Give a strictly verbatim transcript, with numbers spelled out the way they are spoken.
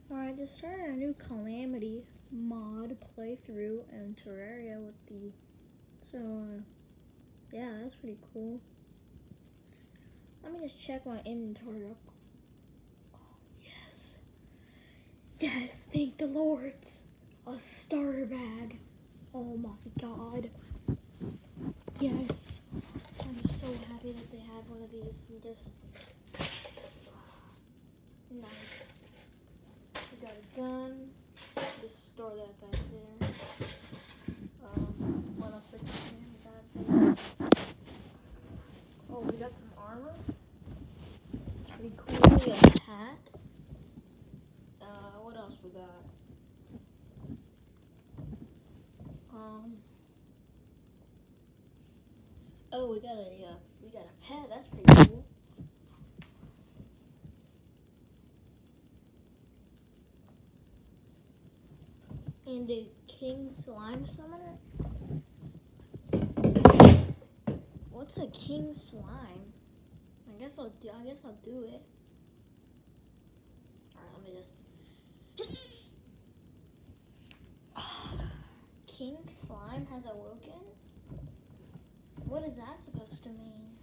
Alright, just started a new Calamity mod playthrough in Terraria with the, so, uh, yeah, that's pretty cool. Let me just check my inventory up. Oh, yes. Yes, thank the Lord. A starter bag. Oh my god. Yes. I'm so happy that they had one of these and just, nice. We got a gun. Just store that back there. Um, what else we got here? We got a, oh, we got some armor. It's pretty cool. We got a hat. Uh, what else we got? Um. Oh, we got a uh, we got a pet. That's pretty cool. And a king slime summoner. What's a king slime? I guess I'll do. I guess I'll do it. All right, let me just. King slime has awoken. What is that supposed to mean?